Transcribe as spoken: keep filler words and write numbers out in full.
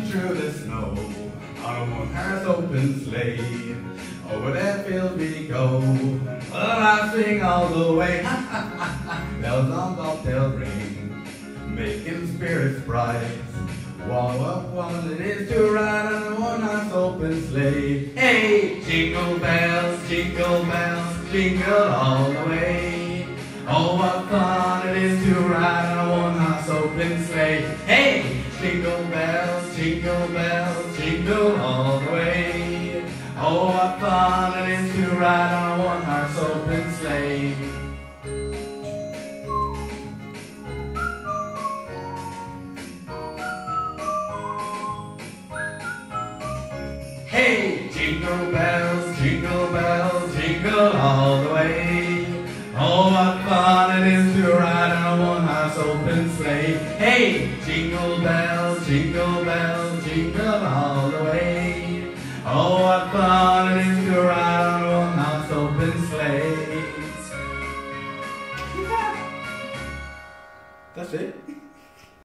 through the snow on a one-horse open sleigh. Over that field we go, well, I sing all the way. Bells on bobtail ring, making spirits bright. What what fun it is to ride on a one-horse open sleigh. Hey, jingle bells, jingle bells, jingle all the way. Oh, what fun it is to ride on a one-horse open sleigh. Hey, jingle bells, jingle bells, jingle all the way. Oh, what fun it is to ride on a one-horse open sleigh. Hey, jingle bells, jingle bells, jingle all the way. Oh, what fun it is to ride on a one-horse open sleigh. Hey, jingle bells, jingle bells, jingle all the way. Oh, what fun it is to ride on a one-horse open sleigh. That's it.